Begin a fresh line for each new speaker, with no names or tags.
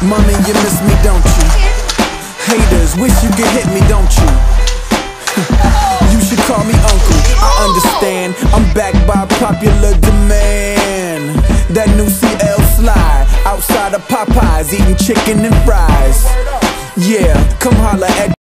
Mommy, you miss me, don't you? Haters, wish you could hit me, don't you? You should call me uncle, I understand. I'm backed by popular demand. That new CL slide, outside of Popeyes, eating chicken and fries. Yeah, come holla at